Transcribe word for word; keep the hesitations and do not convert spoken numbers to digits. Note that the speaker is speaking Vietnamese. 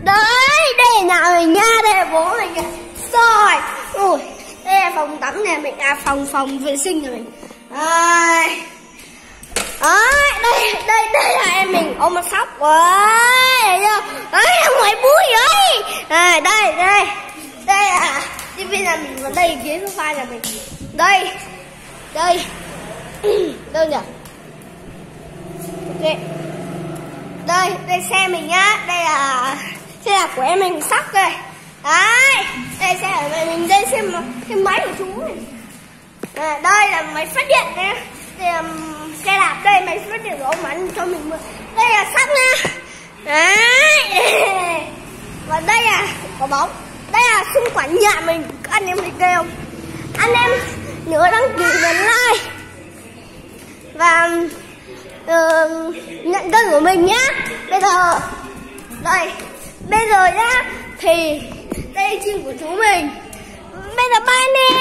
Đấy, đây là nhà mình nha, đây là bố mình nha. Rồi, ui, đây là phòng tắm nhà mình, à phòng phòng vệ sinh nhà mình. Đây. Đấy, đây, đây, đây là em mình ôm một sóc. Đấy, đấy là ngoài búi đấy. Đây, đây, đây. Đây là tivi nhà mình, và đây ghế sofa nhà mình. Đây. Đây. Đâu nhỉ? Ok. Đây, đây xe mình nhá. Đây là xe là của em mình sóc đây. Đấy. Đây xe của mình, đây xe, xe máy của chú này. À, đây là máy phát điện nha. Đây là xe đạp, đây máy phát điện của ông anh cho mình mượn. Đây là sóc nha. Đấy. Và đây là quả bóng. Đây là xung quanh nhà mình. Các anh em thấy ghê không? Anh em nhớ đăng ký nhấn like và uh, nhận kênh của mình nhá. Bây giờ đây, bây giờ nhá thì đây là chim của chú mình. Bây giờ bye nè.